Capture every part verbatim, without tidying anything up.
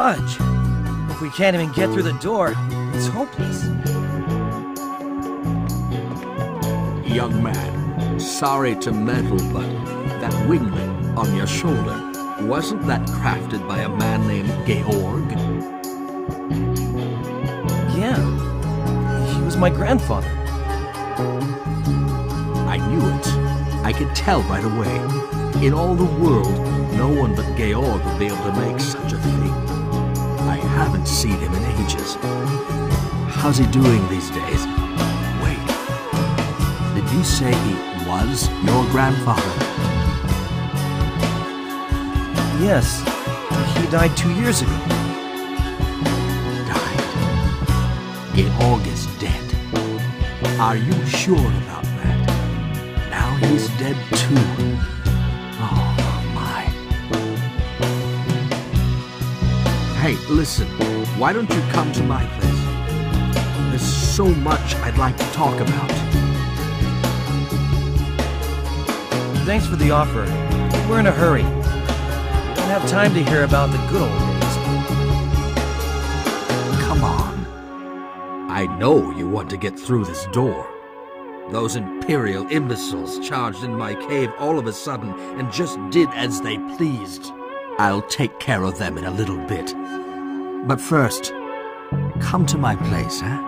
fudge. If we can't even get through the door, it's hopeless. Young man, sorry to meddle, but that winglet on your shoulder, wasn't that crafted by a man named Georg? Yeah, he was my grandfather. I knew it. I could tell right away. In all the world, no one but Georg would be able to make such a thing. I haven't seen him in ages. How's he doing these days? Wait, did you say he was your grandfather? Yes, he died two years ago. Died? Georg is dead. Are you sure about that? Now he's dead too. Oh my. Hey, listen, why don't you come to my place? There's so much I'd like to talk about. Thanks for the offer. We're in a hurry. We don't have time to hear about the good old days. Come on. I know you want to get through this door. Those Imperial imbeciles charged in my cave all of a sudden and just did as they pleased. I'll take care of them in a little bit. But first, come to my place, huh?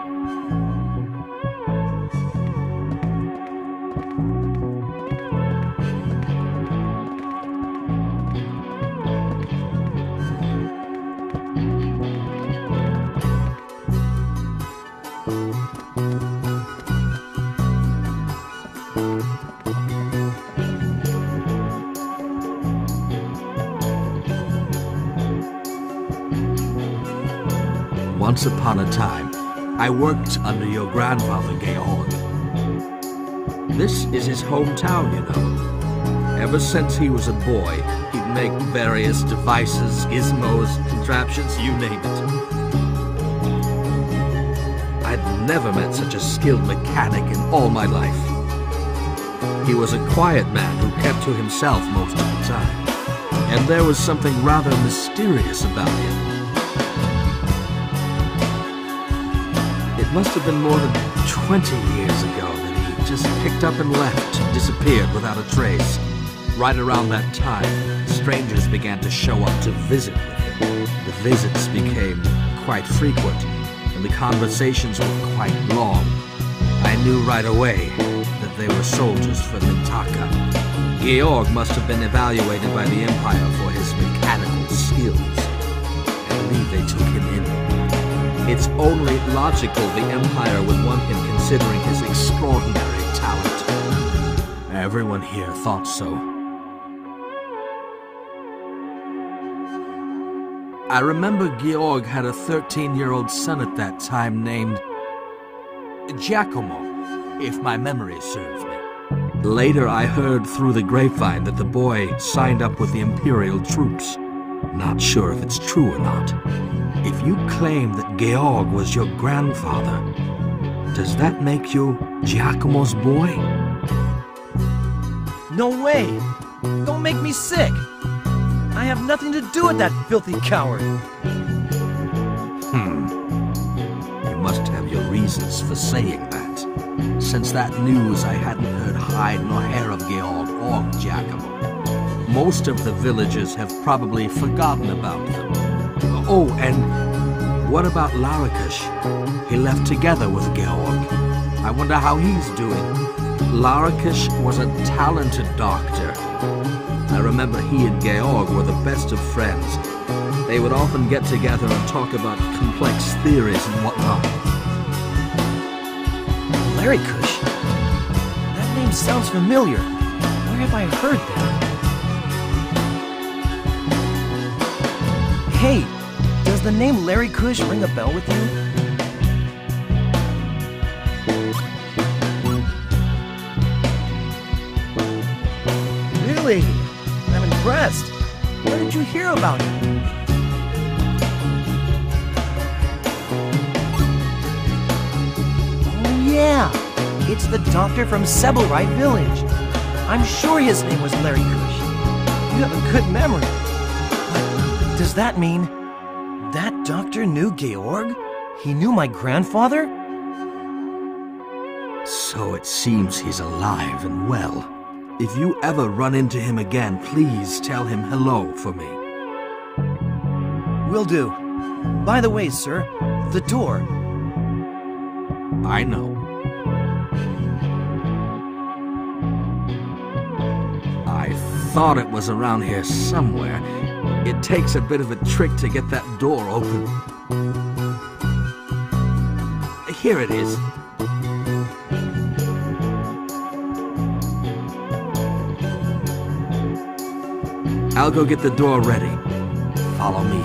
Once upon a time, I worked under your grandfather, Georg. This is his hometown, you know. Ever since he was a boy, he'd make various devices, gizmos, contraptions, you name it. I'd never met such a skilled mechanic in all my life. He was a quiet man who kept to himself most of the time, and there was something rather mysterious about him. It must have been more than twenty years ago that he just picked up and left, disappeared without a trace. Right around that time, strangers began to show up to visit with him. The visits became quite frequent, and the conversations were quite long. I knew right away that they were soldiers for Mintaka. Georg must have been evaluated by the Empire for his mechanical skills. I believe they took him in. It's only logical the Empire would want him considering his extraordinary talent. Everyone here thought so. I remember Georg had a thirteen-year-old son at that time named Giacomo, if my memory serves me. Later I heard through the grapevine that the boy signed up with the Imperial troops. Not sure if it's true or not. If you claim that Georg was your grandfather, does that make you Giacomo's boy? No way! Don't make me sick! I have nothing to do with that filthy coward! Hmm. You must have your reasons for saying that. Since that news, I hadn't heard hide nor hair of Georg or Giacomo. Most of the villagers have probably forgotten about them. Oh, and what about Larakush? He left together with Georg. I wonder how he's doing. Larakush was a talented doctor. I remember he and Georg were the best of friends. They would often get together and talk about complex theories and whatnot. Larakush? That name sounds familiar. Where have I heard that? Hey, does the name Larakush ring a bell with you? Really? I'm impressed. Where did you hear about him? Oh yeah, it's the doctor from Sebelrite village. I'm sure his name was Larakush. You have a good memory. But does that mean doctor knew Georg? He knew my grandfather? So it seems he's alive and well. If you ever run into him again, please tell him hello for me. Will do. By the way, sir, the door. I know. I thought it was around here somewhere. It takes a bit of a trick to get that door open. Here it is. I'll go get the door ready. Follow me.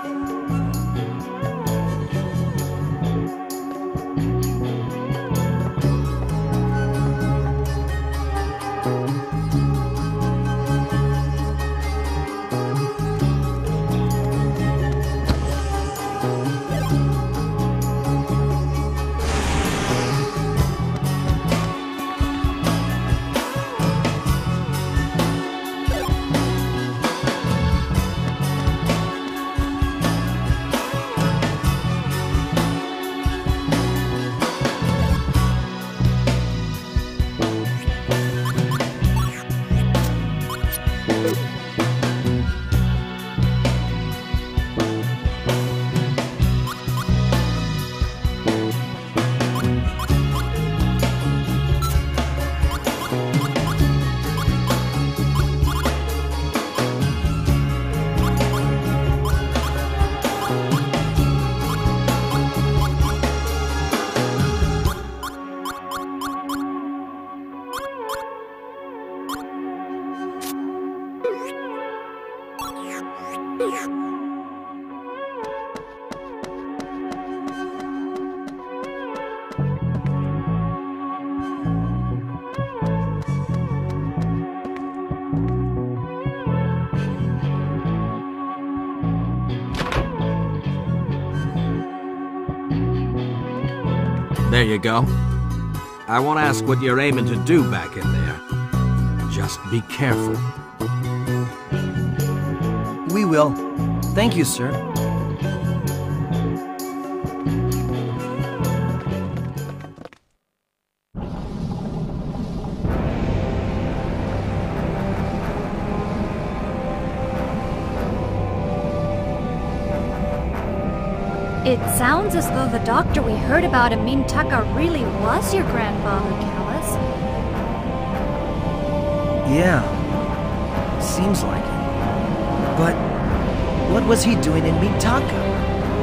There you go. I won't ask what you're aiming to do back in there. Just be careful. We will. Thank you, sir. It sounds as though the doctor we heard about in Mintaka really was your grandfather, Callus. Yeah. Seems like it. But what was he doing in Mintaka?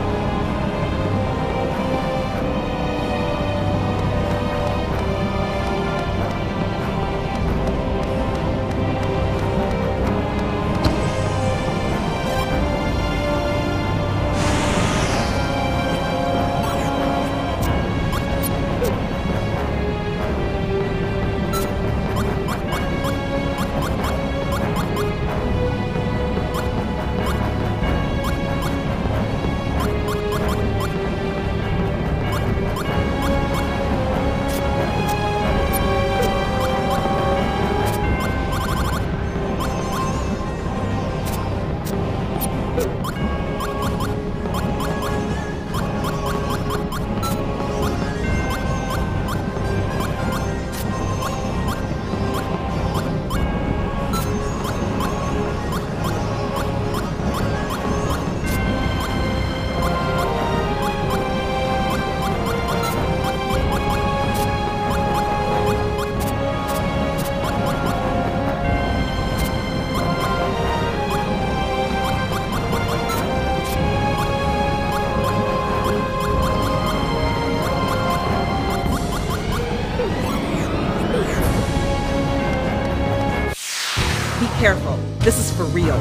Careful, this is for real.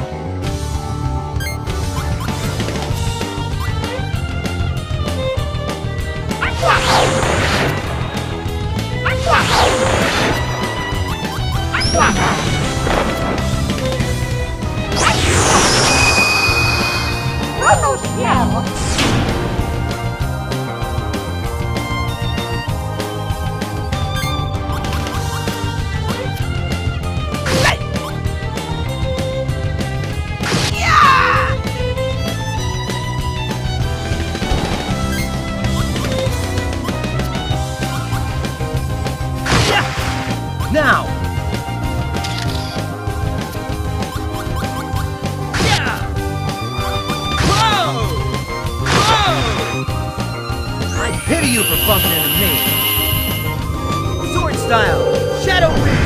Pity you for bumping into me. Sword style, Shadow Reach!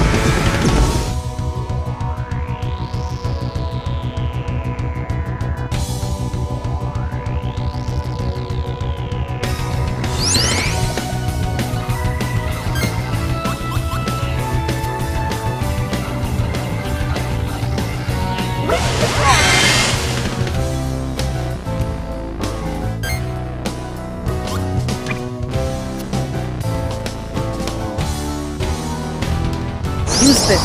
Use this.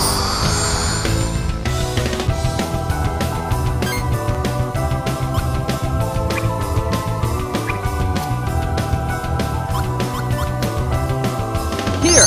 Here!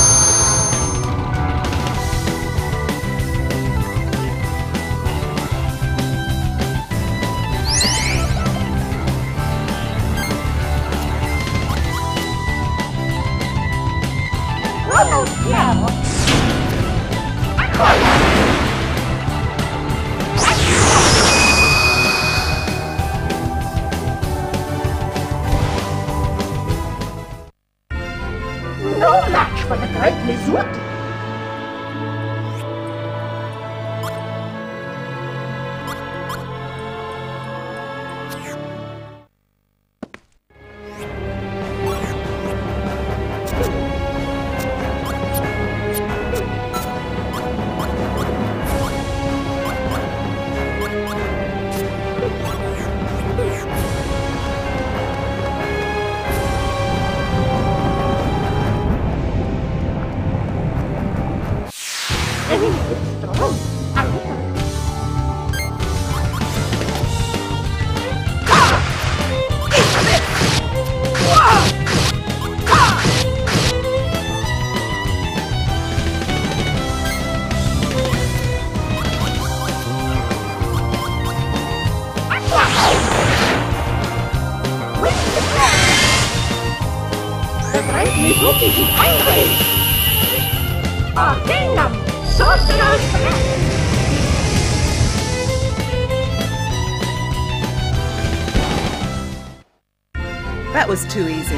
No match for the great Mizuki. Mizuki is angry! A kingdom! Sorcerer's Threat! That was too easy.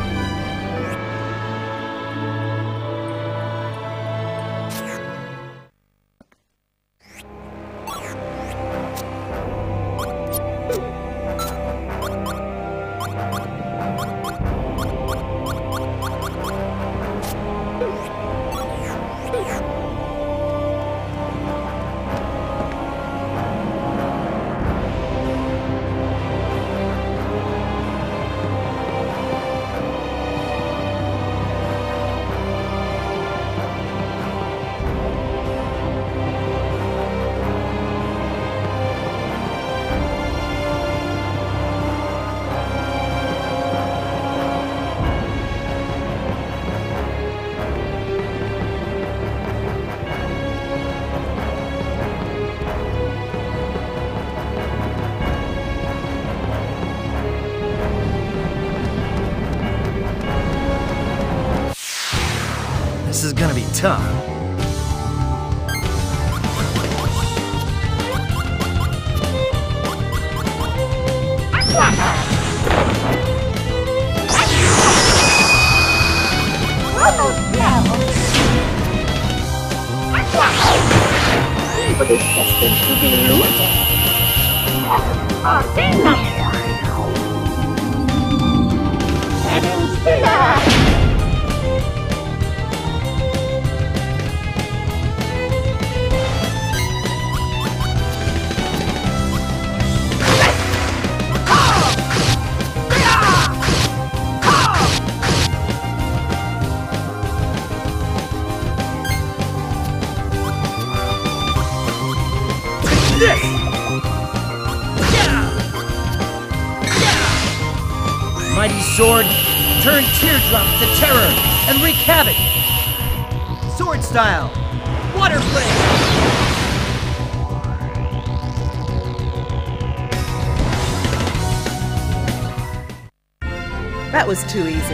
This is gonna be tough. But it's destined to be looted. A kingdom! Heaven's pillar! This! Yeah! Yeah! Mighty sword, turn teardrops to terror and wreak havoc! Sword style, water flame! That was too easy.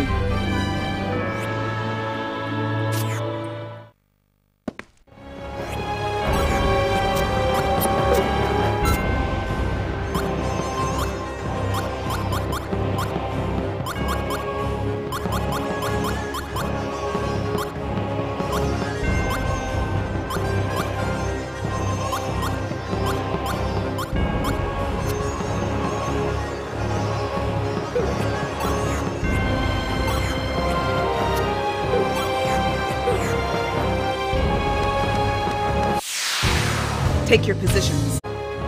Take your positions.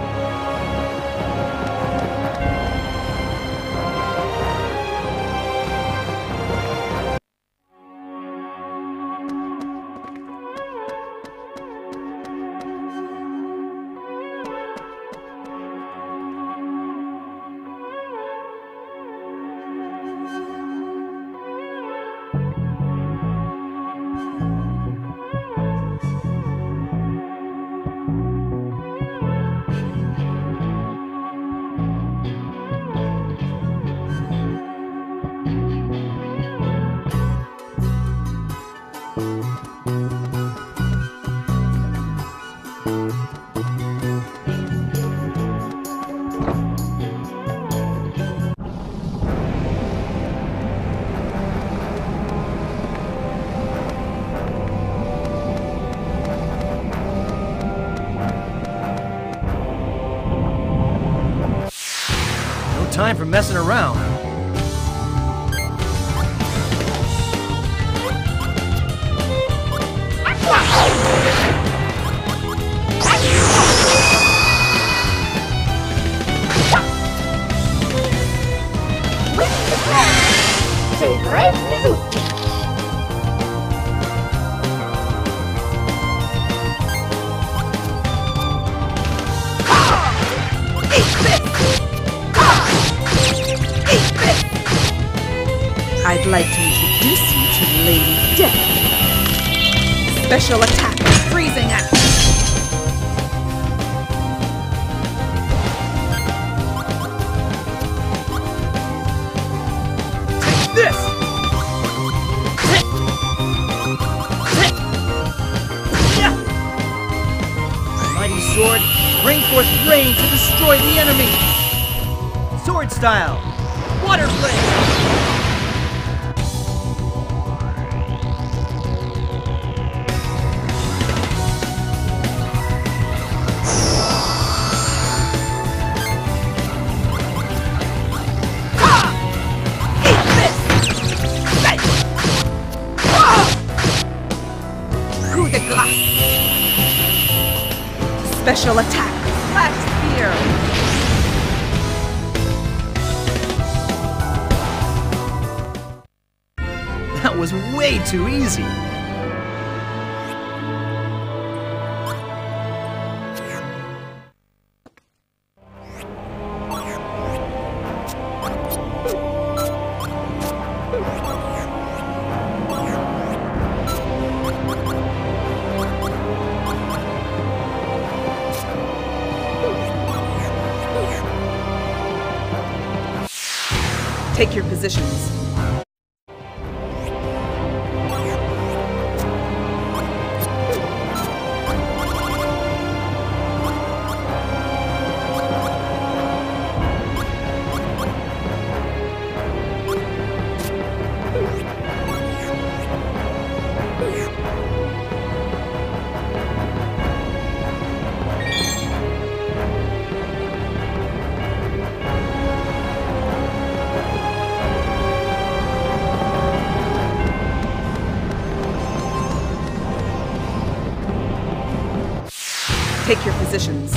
Time for messing around. The Great Mizuki. I'd like to introduce you to Lady Death. Special attack, freezing act. Take this! Mighty sword, bring forth rain to destroy the enemy! Sword style! Water blade! Special attack, flat spear. That was way too easy. Take your positions. Take your positions.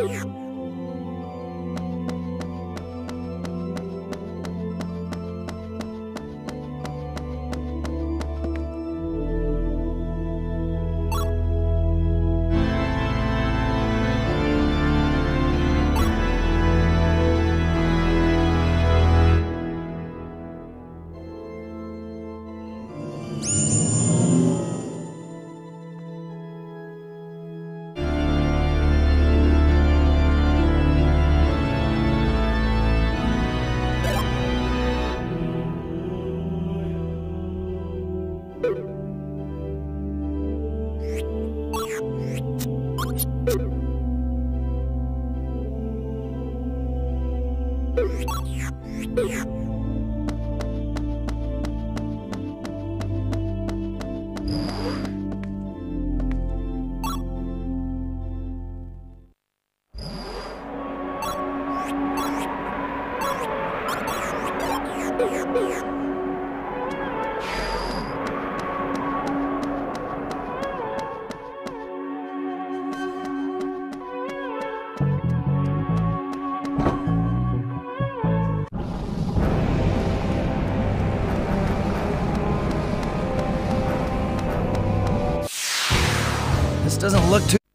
This doesn't look too...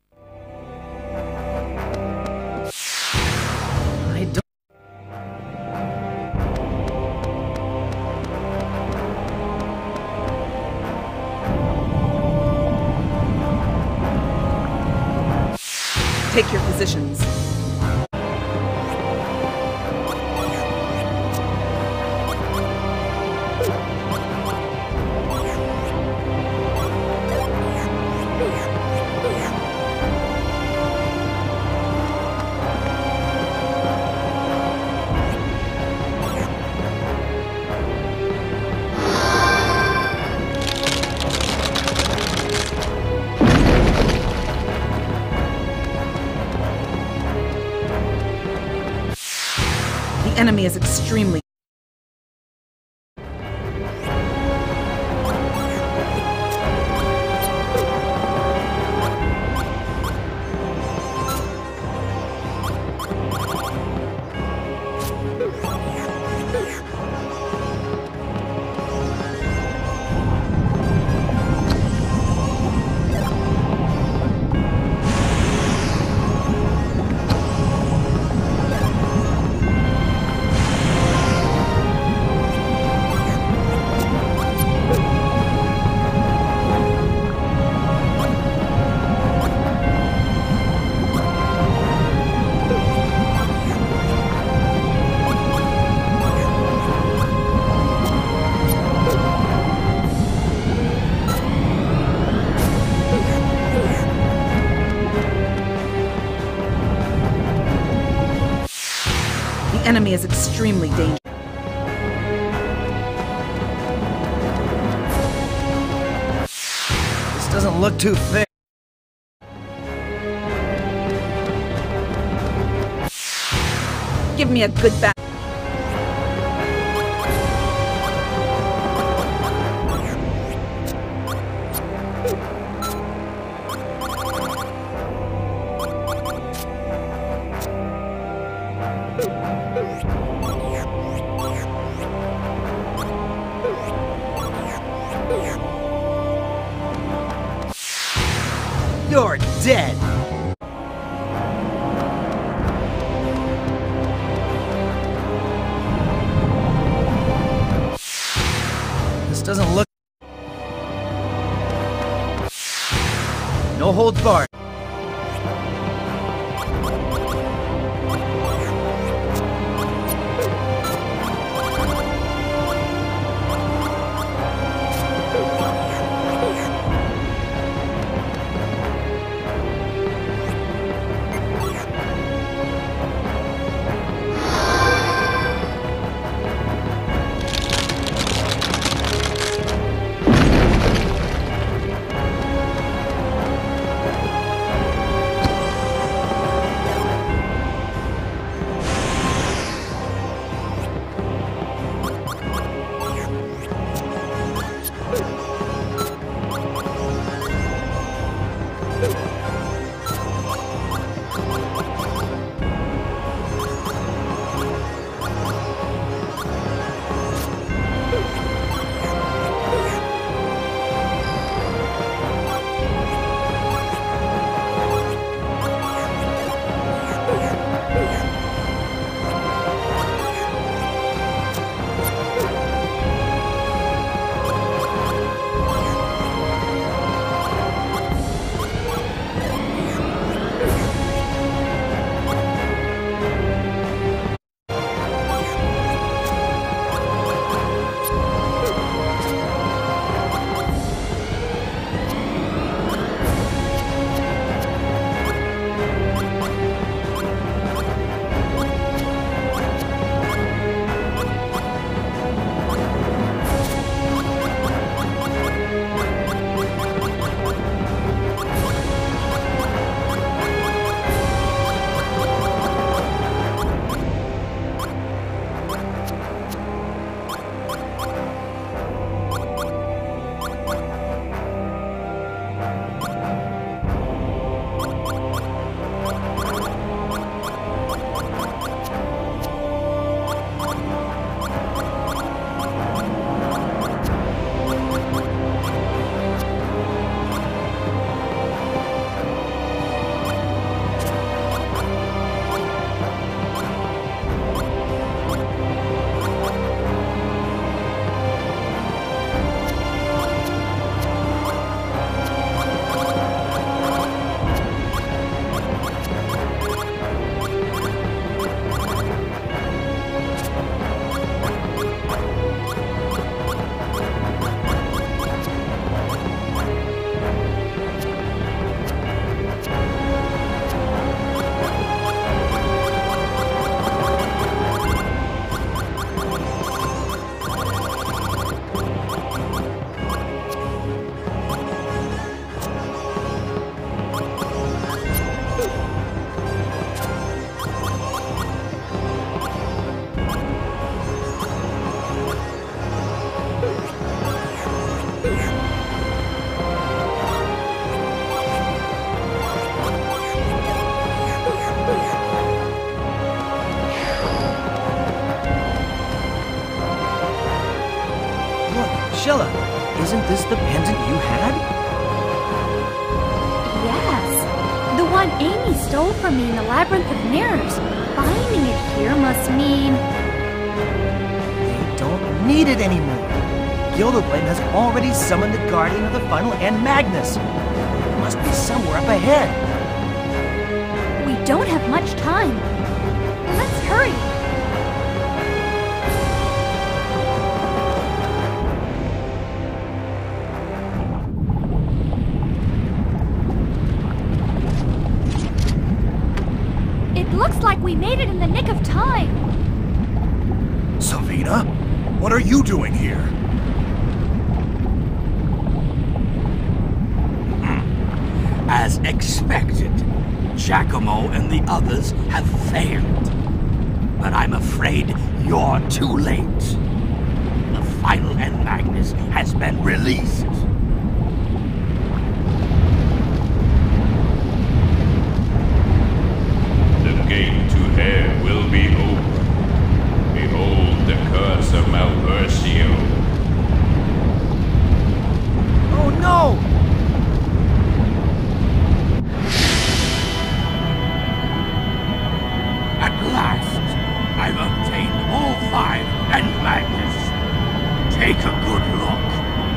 I don't... Take your positions. The enemy is extremely... The enemy is extremely dangerous. This doesn't look too fair. Give me a good back. You're dead! This doesn't look... No holds barred. Isn't this the pendant you had? Yes. The one Amy stole from me in the Labyrinth of Mirrors. Finding it here must mean... They don't need it anymore. Gildoblin has already summoned the Guardian of the Final and Magnus. It must be somewhere up ahead. We don't have much time. Let's hurry. It looks like we made it in the nick of time. Silvina, what are you doing here? As expected, Giacomo and the others have failed. But I'm afraid you're too late. The Final and Magnus has been released. The gate to hell will be open. Behold the curse of Malversio. Oh no! At last, I've obtained all five and Magnus. Take a good look.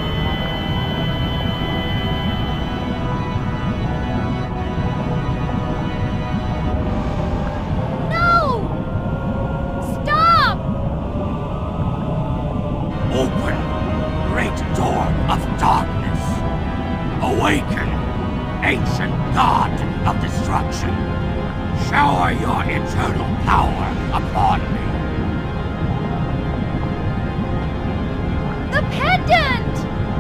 No! Stop! Open, great door of darkness. Awaken, ancient god of destruction. Shower your eternal power upon me. The pendant!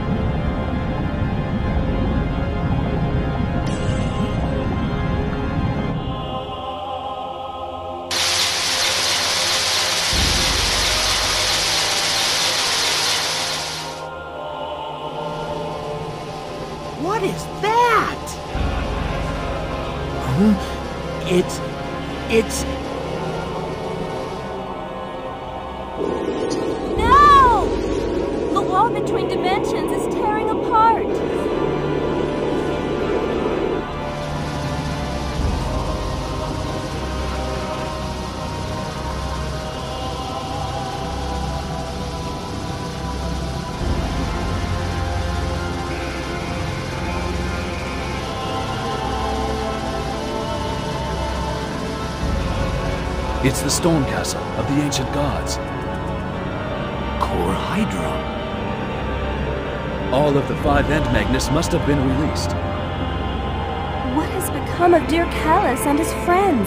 What is that? Huh? It's... it's... No! The wall between dimensions is tearing apart. It's the Storm Castle of the ancient gods. Core Hydra. All of the five End Magnus must have been released. What has become of dear Callus and his friends?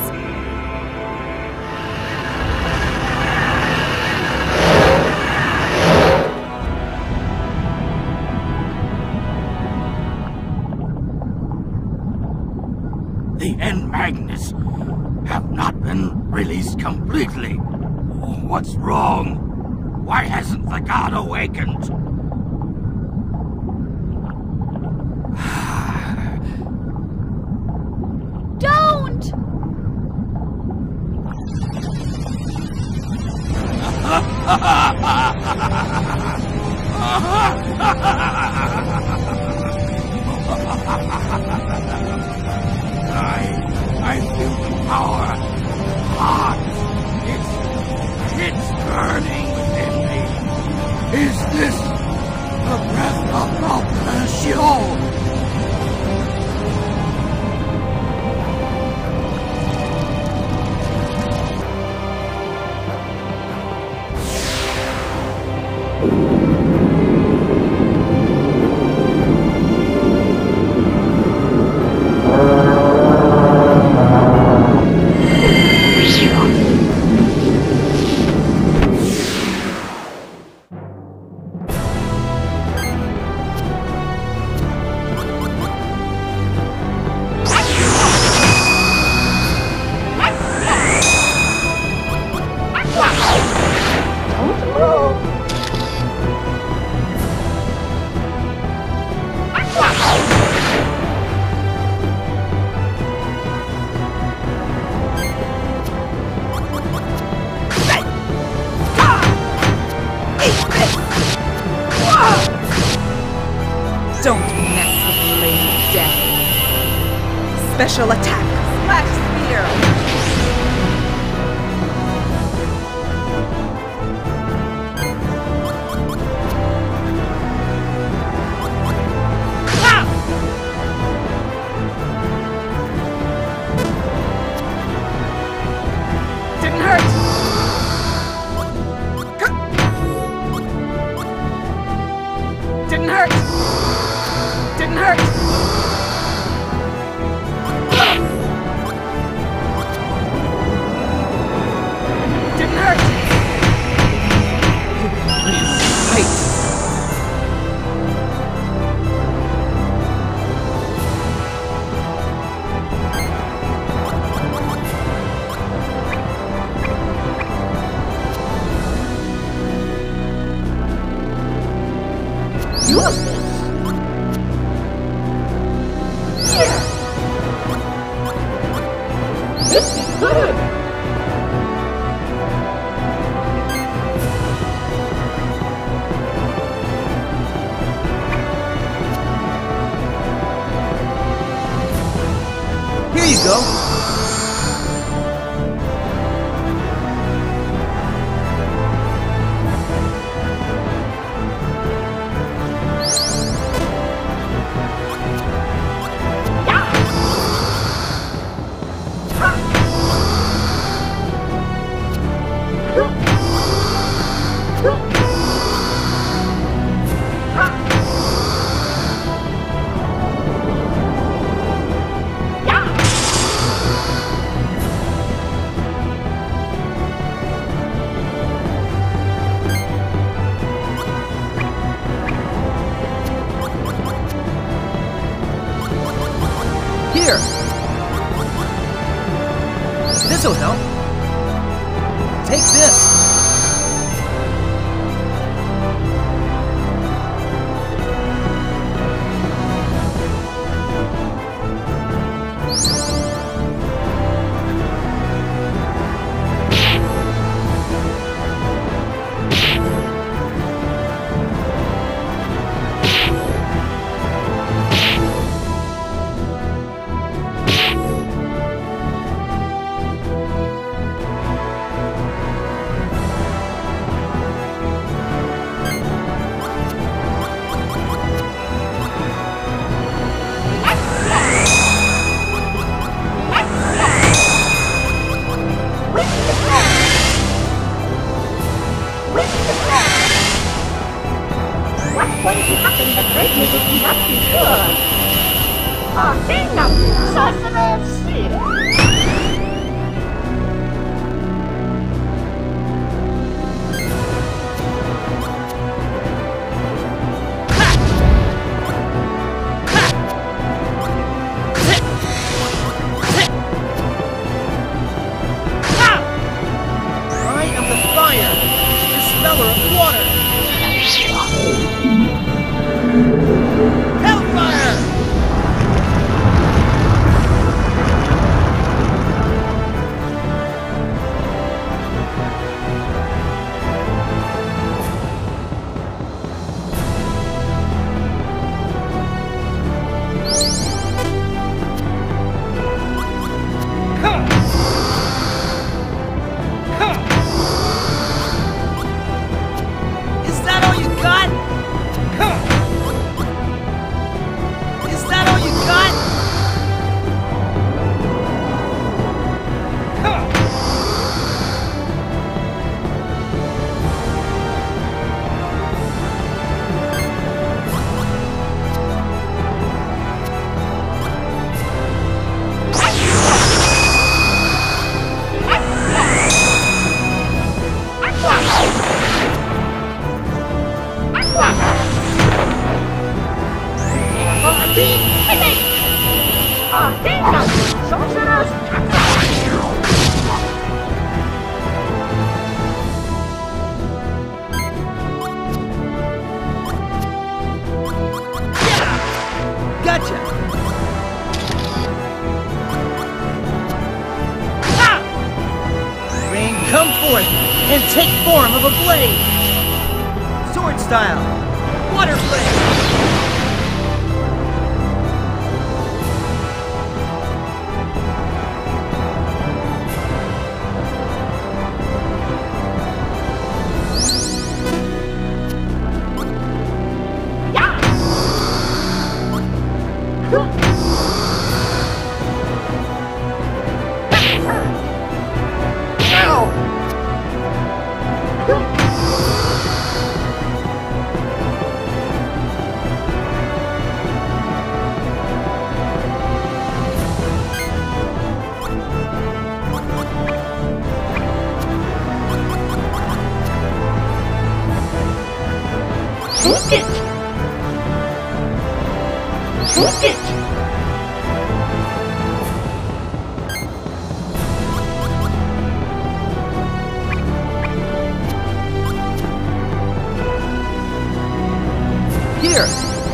The End Magnus have not been released completely. What's wrong? Why hasn't the god awakened? Don't! I, I feel the power. Hot. It's, it's burning within me. Is this the breath of Malversio? Special attack. Slash spear. This'll help. Take this. And take form of a blade! Sword style! Water blade! it! Take it! Here!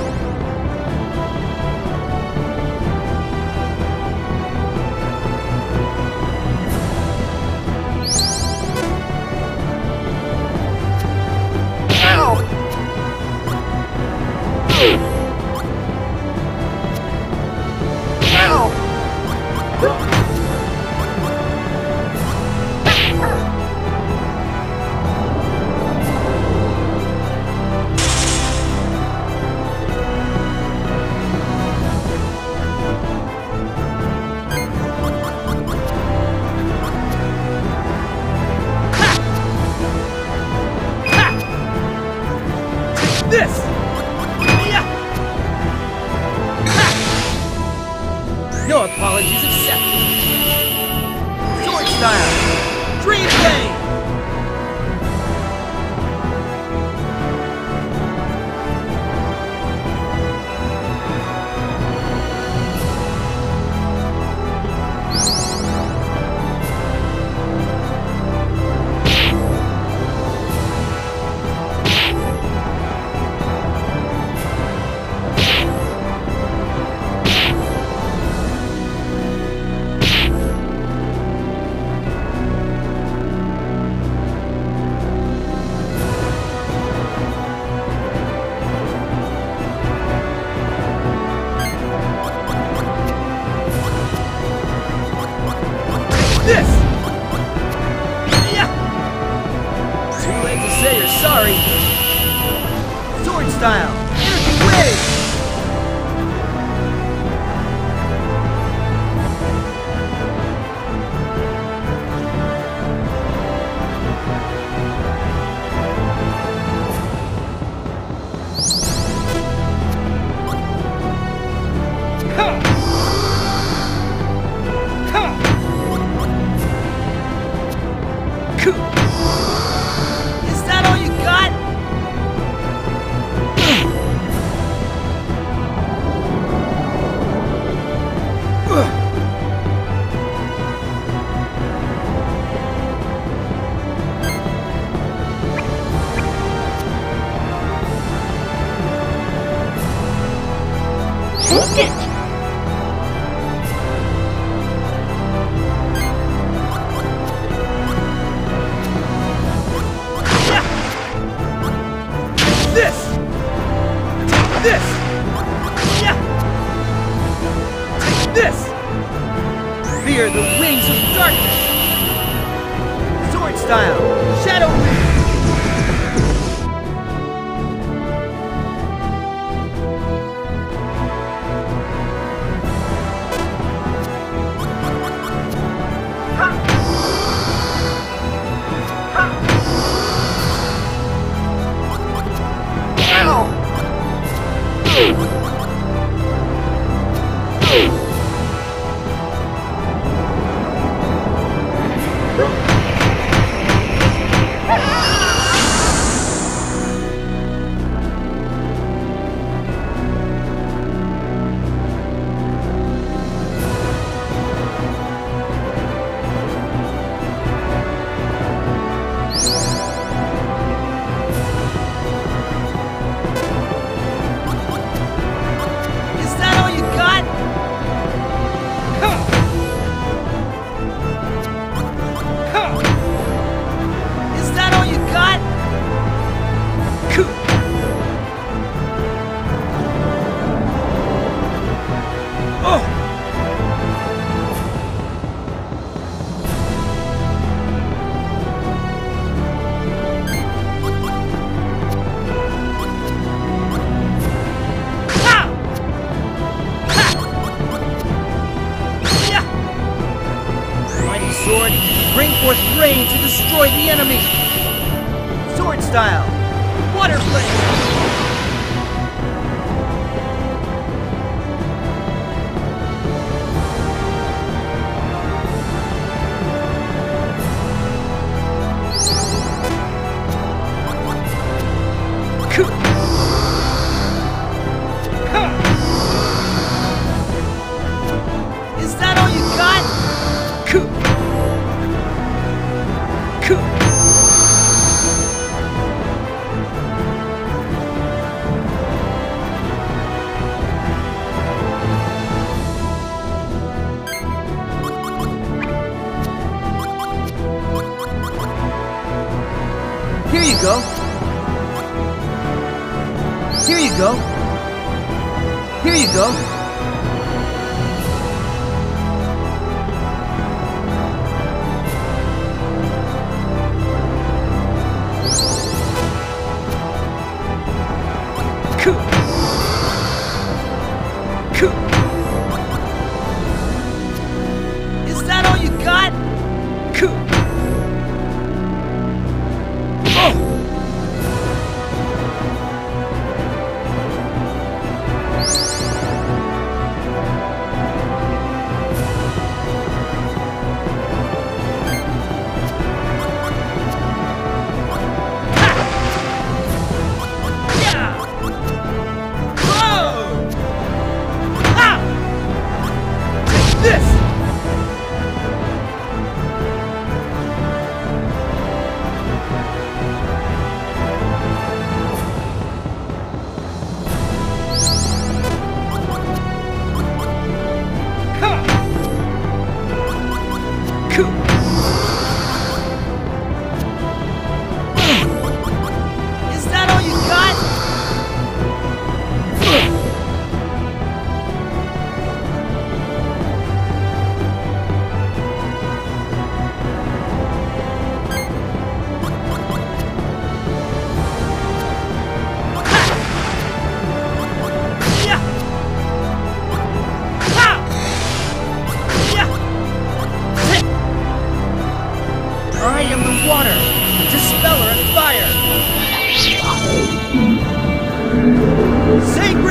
This! Yeah. No apologies accepted. Sword style. Dream blade. This! Yeah. Too late to say you're sorry. Sword style. Energy wave. Is that all you got? Take it! This! Take this! Yeah! Take this! Fear the wings of darkness! Sword style! Shadow wave! Is that all you got? Huh. Huh. Is that all you got? Cool. Oh! Mighty sword, bring forth rain to destroy the enemy! Sword style! Water blade! Cool. Is that all you got? Here you go. Here you go. Here you go. Is that all you got? Is that all you got? I am the water, dispeller of fire. Say